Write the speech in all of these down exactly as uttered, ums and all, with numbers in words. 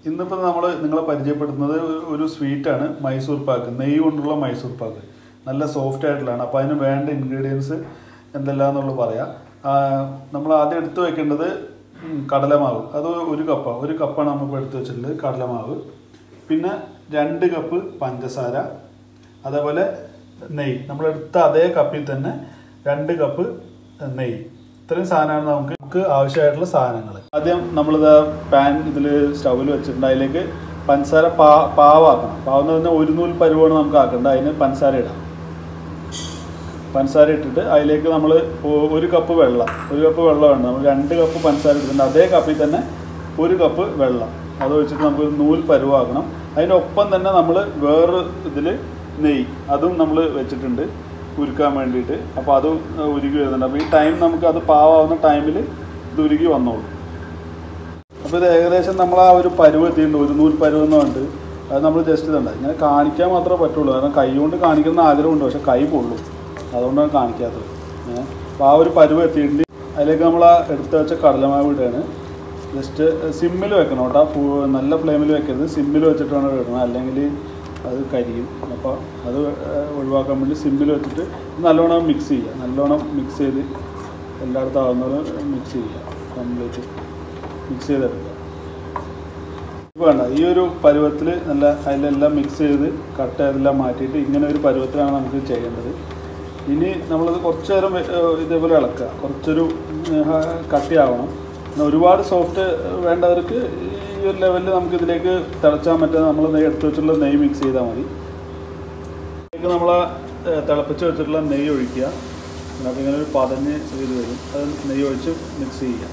ഇന്നിപ്പോൾ നമ്മൾ നിങ്ങളെ പരിചയപ്പെടുത്തുന്നത് ഒരു സ്വീറ്റാണ് മൈസൂർ പാക്ക്. നെയ്യ് കൊണ്ടുള്ള മൈസൂർ പാക്ക്. നല്ല സോഫ്റ്റ് ആയിട്ടുള്ളതാണ്. അപ്പോൾ അതിന് വേണ്ട ഇൻഗ്രീഡിയൻസ് എന്തെല്ലാം എന്നുള്ളത് പറയാം. നമ്മൾ ആദ്യം എടുത്തു വെക്കേണ്ടത് കടലമാവ്. അത് ഒരു കപ്പ് ഒരു കപ്പാണ് നമ്മൾ എടുത്തു വെച്ചിട്ടുള്ളത് കടലമാവ്. പിന്നെ രണ്ട് കപ്പ് പഞ്ചസാര, അതേപോലെ നെയ്യ്. നമ്മളെടുത്ത അതേ കപ്പിൽ തന്നെ രണ്ട് കപ്പ് നെയ്യ്. ഇത്രയും സാധനമാണ് നമുക്ക് നമുക്ക് ആവശ്യമായിട്ടുള്ള സാധനങ്ങൾ. ആദ്യം നമ്മളിത് പാൻ ഇതിൽ സ്റ്റൗവിൽ വെച്ചിട്ടുണ്ട്. അതിലേക്ക് പഞ്ചസാര പാ പാവാക്കണം. പാവെന്ന് പറഞ്ഞാൽ ഒരു നൂൽ പരുവാണ് നമുക്ക് ആക്കേണ്ടത്. അതിന് പഞ്ചസാര ഇടാം. പഞ്ചസാര ഇട്ടിട്ട് അതിലേക്ക് നമ്മൾ ഒരു കപ്പ് വെള്ളം ഒരു കപ്പ് വെള്ളം വേണം. നമ്മൾ രണ്ട് കപ്പ് പഞ്ചസാര ഇട്ടിട്ടുണ്ട്. അതേ കപ്പിൽ തന്നെ ഒരു കപ്പ് വെള്ളം അത് വെച്ചിട്ട് നമുക്കൊരു നൂൽ പരുവാക്കണം. അതിനൊപ്പം തന്നെ നമ്മൾ വേറെ ഇതിൽ നെയ്യ് അതും നമ്മൾ വെച്ചിട്ടുണ്ട് ഉരുക്കാൻ വേണ്ടിയിട്ട്. അപ്പോൾ അത് ഉരുക്കി വരുന്നുണ്ട്. അപ്പോൾ ഈ ടൈം നമുക്ക് അത് പാവാവുന്ന ടൈമിൽ ഇത് ഉരുക്കി വന്നോളൂ. അപ്പോൾ ഇത് ഏകദേശം നമ്മൾ ആ ഒരു പരുവ് എത്തിയിട്ടുണ്ട്. ഒരു നൂൽ പരുവ് എന്ന് പറഞ്ഞിട്ട് അത് നമ്മൾ ജസ്റ്റ് ഇതുണ്ട് ഇങ്ങനെ കാണിക്കാൻ മാത്രമേ പറ്റുള്ളൂ. കാരണം കൈ കൊണ്ട് കാണിക്കുന്ന ആഗ്രഹമുണ്ട്, പക്ഷേ കൈ പൊള്ളും. അതുകൊണ്ടാണ് കാണിക്കാത്തത്. അപ്പോൾ ആ ഒരു പരുവ് എത്തിയിട്ടുണ്ട്. അതിലേക്ക് നമ്മൾ ആ എടുത്ത് വെച്ച കടലമാവ് ഇടുകയാണ്. ജസ്റ്റ് സിമ്മിൽ വെക്കണം കേട്ടോ. നല്ല ഫ്ലെയിമിൽ വെക്കരുത്, സിമ്മിൽ വെച്ചിട്ട് വേണം ഇടണം, അല്ലെങ്കിൽ അത് കരിയും. അപ്പോൾ അത് ഒഴിവാക്കാൻ വേണ്ടി സിമ്മിൽ വെച്ചിട്ട് നല്ലോണം മിക്സ് ചെയ്യുക. നല്ലോണം മിക്സ് ചെയ്ത് എല്ലായിടത്തും ആവുന്നത് മിക്സ് ചെയ്യുക. കംപ്ലീറ്റ് മിക്സ് ചെയ്തെടുക്കുക. വേണ്ട ഈ ഒരു പരുവത്തിൽ നല്ല അതിലെല്ലാം മിക്സ് ചെയ്ത് കട്ട് അതെല്ലാം മാറ്റിയിട്ട് ഇങ്ങനെ ഒരു പരുവത്തിലാണ് നമുക്ക് ചെയ്യേണ്ടത്. ഇനി നമ്മളത് കുറച്ച് നേരം ഇതേപോലെ ഇളക്കുക. കുറച്ചൊരു കട്ടിയാവണം. പിന്നെ ഒരുപാട് സോഫ്റ്റ് വേണ്ടവർക്ക് ഈ ഒരു ലെവലിൽ നമുക്കിതിലേക്ക് തിളച്ചാൻ പറ്റുക നമ്മൾ നെയ്യ് എടുത്ത് വെച്ചിട്ടുള്ള നെയ്യ് മിക്സ് ചെയ്താൽ മതി. ഇതിലേക്ക് നമ്മൾ തിളപ്പിച്ച് വെച്ചിട്ടുള്ള നെയ്യ് ഒഴിക്കുക. അതിങ്ങനെ ഒരു പതഞ്ഞ് ചെയ്ത് വരും. അത് നെയ്യ് ഒഴിച്ച് മിക്സ് ചെയ്യുക.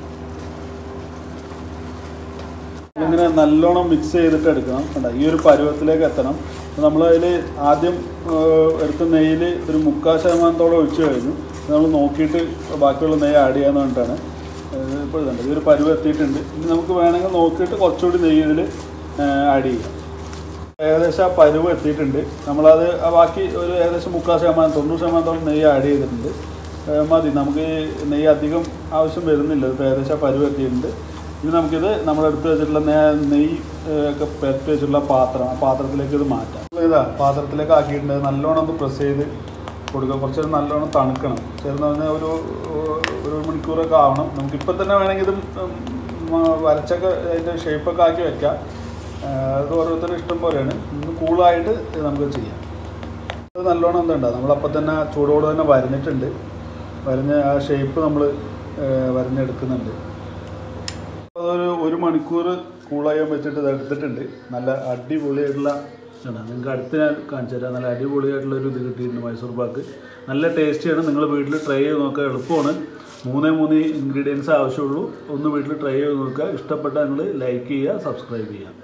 ഇങ്ങനെ നല്ലോണം മിക്സ് ചെയ്തിട്ട് എടുക്കണം. കണ്ട ഈ ഒരു പരുവത്തിലേക്ക് എത്തണം. നമ്മളതിൽ ആദ്യം എടുത്ത നെയ്യിൽ ഒരു മുക്കാൽ ശതമാനത്തോളം ഒഴിച്ച് കഴിഞ്ഞു. നമ്മൾ നോക്കിയിട്ട് ബാക്കിയുള്ള നെയ്യ് ആഡ് ചെയ്യാമെന്ന് പറഞ്ഞിട്ടാണ് ഇപ്പോൾ ഇതുണ്ട്. ഈ ഒരു പരുവ് എത്തിയിട്ടുണ്ട്. ഇനി നമുക്ക് വേണമെങ്കിൽ നോക്കിയിട്ട് കുറച്ചുകൂടി നെയ്യ് ഇതിൽ ആഡ് ചെയ്യാം. ഏകദേശം ആ പരുവ് എത്തിയിട്ടുണ്ട്. നമ്മളത് ബാക്കി ഒരു ഏകദേശം മുക്കാൽ ശതമാനം തൊണ്ണൂറ് ശതമാനത്തോളം നെയ്യ് ആഡ് ചെയ്തിട്ടുണ്ട്. മതി, നമുക്ക് നെയ്യ് അധികം ആവശ്യം വരുന്നില്ല. ഇപ്പോൾ ഏകദേശം ആ പരുവ് എത്തിയിട്ടുണ്ട്. ഇനി നമുക്കിത് നമ്മളെടുത്ത് വെച്ചിട്ടുള്ള നെയ്യ് ഒക്കെ പെരട്ടി വെച്ചിട്ടുള്ള പാത്രം ആ പാത്രത്തിലേക്ക് ഇത് മാറ്റാം. ഇതാ പാത്രത്തിലേക്ക് ആക്കിയിട്ടുണ്ട്. നല്ലോണം ഒന്ന് പ്രസ് ചെയ്ത് കൊടുക്കുക. കുറച്ച് നല്ലോണം തണുക്കണം. ചേർന്ന് പറഞ്ഞാൽ ഒരു ഒരു മണിക്കൂറൊക്കെ ആവണം. നമുക്കിപ്പോൾ തന്നെ വേണമെങ്കിൽ ഇത് വരച്ചൊക്കെ അതിൻ്റെ ഷേപ്പൊക്കെ ആക്കി വെക്കാം. അത് ഓരോരുത്തരും ഇഷ്ടം പോലെയാണ്. ഇന്ന് കൂളായിട്ട് നമുക്ക് ചെയ്യാം. അത് നല്ലോണം എന്തുണ്ടാകും നമ്മളപ്പോൾ തന്നെ ചൂടോട് തന്നെ വരഞ്ഞിട്ടുണ്ട്. വരഞ്ഞ ആ ഷേപ്പ് നമ്മൾ വരഞ്ഞെടുക്കുന്നുണ്ട്. അതൊരു ഒരു മണിക്കൂർ കൂളായാൻ വെച്ചിട്ട് ഇത് എടുത്തിട്ടുണ്ട്. നല്ല അടിപൊളിയായിട്ടുള്ള നിങ്ങൾക്ക് അടുത്ത് ഞാൻ കാണിച്ചു തരാം. നല്ല അടിപൊളിയായിട്ടുള്ളൊരു ഇത് കിട്ടിയിട്ടുണ്ട് മൈസൂർ പാക്ക്. നല്ല ടേസ്റ്റിയാണ്. നിങ്ങൾ വീട്ടിൽ ട്രൈ ചെയ്ത് നോക്കുക. എളുപ്പമാണ്. മൂന്നേ മൂന്ന് ഇൻഗ്രീഡിയൻസ് ആവശ്യമുള്ളൂ. ഒന്ന് വീട്ടിൽ ട്രൈ ചെയ്ത് നോക്കുക. ഇഷ്ടപ്പെട്ടാൽ നിങ്ങൾ ലൈക്ക് ചെയ്യുക, സബ്സ്ക്രൈബ് ചെയ്യുക.